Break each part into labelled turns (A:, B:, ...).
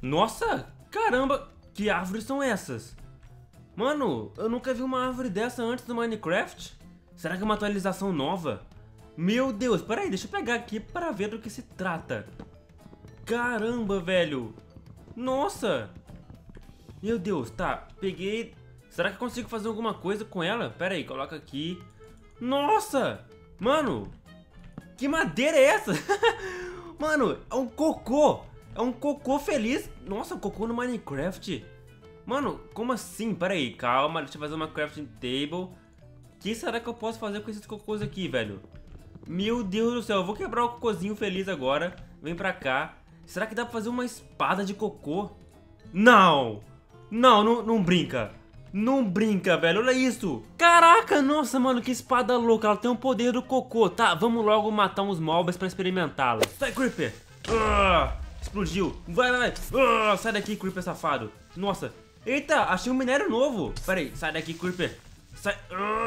A: Nossa, caramba, que árvores são essas? Mano, eu nunca vi uma árvore dessa antes do Minecraft. Será que é uma atualização nova? Meu Deus, peraí, deixa eu pegar aqui para ver do que se trata. Caramba, velho. Nossa. Meu Deus, tá, peguei. Será que eu consigo fazer alguma coisa com ela? Pera aí, coloca aqui. Nossa, mano, que madeira é essa? Mano, é um cocô. É um cocô feliz. Nossa, um cocô no Minecraft. Mano, como assim? Pera aí, calma, deixa eu fazer uma crafting table. O que será que eu posso fazer com esses cocôs aqui, velho? Meu Deus do céu, eu vou quebrar o cocôzinho feliz agora. Vem pra cá. Será que dá pra fazer uma espada de cocô? Não! Não brinca. Não brinca, velho, olha isso. Caraca, nossa, mano, que espada louca. Ela tem o poder do cocô. Tá, vamos logo matar uns mobs pra experimentá-la. Sai, Creeper. Explodiu. Vai. Sai daqui, Creeper safado. Nossa. Eita, achei um minério novo. Pera aí, sai daqui, Creeper. Sai.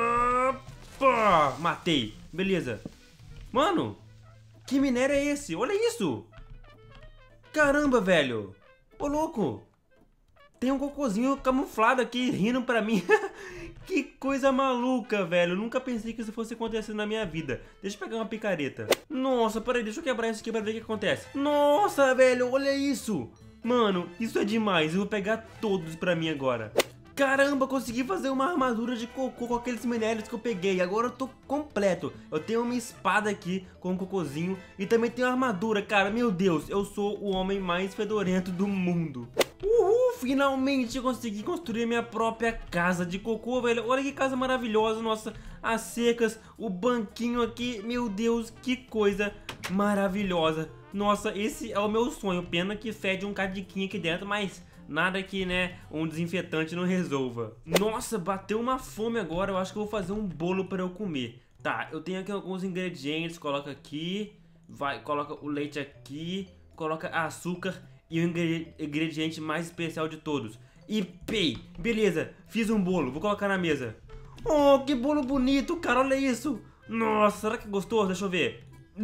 A: Matei. Beleza. Mano, que minério é esse? Olha isso. Caramba, velho. Ô, louco. Tem um cocôzinho camuflado aqui, rindo pra mim. Que coisa maluca, velho. Eu nunca pensei que isso fosse acontecer na minha vida. Deixa eu pegar uma picareta. Nossa, peraí, deixa eu quebrar isso aqui pra ver o que acontece. Nossa, velho, olha isso. Mano, isso é demais. Eu vou pegar todos pra mim agora. Caramba, consegui fazer uma armadura de cocô com aqueles minérios que eu peguei. Agora eu tô completo. Eu tenho uma espada aqui com um cocôzinho e também tenho uma armadura, cara. Meu Deus, eu sou o homem mais fedorento do mundo. Uhul, finalmente eu consegui construir minha própria casa de cocô, velho. Olha que casa maravilhosa, nossa. As secas, o banquinho aqui. Meu Deus, que coisa maravilhosa. Nossa, esse é o meu sonho. Pena que fede um cadiquinho aqui dentro, mas nada que, né, um desinfetante não resolva. Nossa, bateu uma fome agora. Eu acho que eu vou fazer um bolo para eu comer. Tá, eu tenho aqui alguns ingredientes. Coloca aqui. Vai, coloca o leite aqui. Coloca açúcar. E o ingrediente mais especial de todos. Ipei. Beleza, fiz um bolo. Vou colocar na mesa. Oh, que bolo bonito, cara. Olha isso. Nossa, será que é gostoso? Deixa eu ver.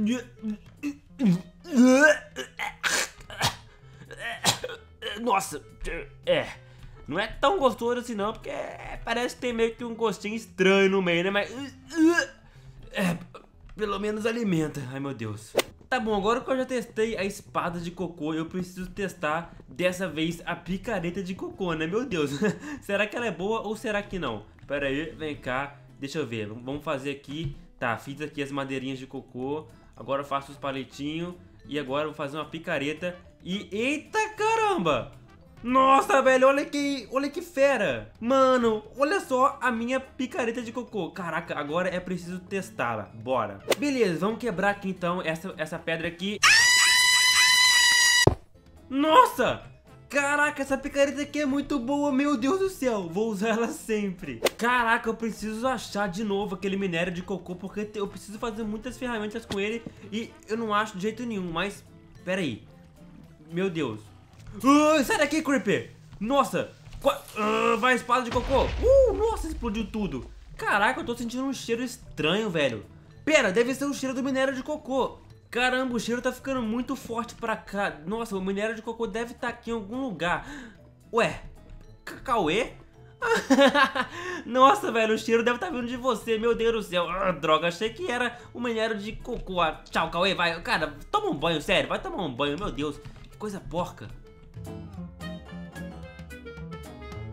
A: Nossa, não é tão gostoso assim não, porque parece que tem meio que um gostinho estranho no meio, né? Mas pelo menos alimenta. Ai, meu Deus. Tá bom, agora que eu já testei a espada de cocô, eu preciso testar dessa vez a picareta de cocô, né? Meu Deus, será que ela é boa ou será que não? Pera aí, vem cá, deixa eu ver, vamos fazer aqui. Tá, fiz aqui as madeirinhas de cocô, agora eu faço os palitinhos e agora eu vou fazer uma picareta e... Eita caramba! Nossa, velho, olha que fera. Mano, olha só a minha picareta de cocô. Caraca, agora é preciso testá-la. Bora. Beleza, vamos quebrar aqui então essa pedra aqui. Nossa! Caraca, essa picareta aqui é muito boa, meu Deus do céu. Vou usar ela sempre. Caraca, eu preciso achar de novo aquele minério de cocô, porque eu preciso fazer muitas ferramentas com ele e eu não acho de jeito nenhum, mas... Pera aí. Meu Deus. Sai daqui, Creeper! Nossa! Vai, espada de cocô! Nossa, explodiu tudo! Caraca, eu tô sentindo um cheiro estranho, velho. Pera, deve ser o cheiro do minério de cocô. Caramba, o cheiro tá ficando muito forte pra cá. Nossa, o minério de cocô deve estar aqui em algum lugar. Ué, Cauê? Nossa, velho, o cheiro deve estar vindo de você, meu Deus do céu. Droga, achei que era o minério de cocô. Tchau, Cauê, vai. Cara, toma um banho, sério, vai tomar um banho, meu Deus. Que coisa porca.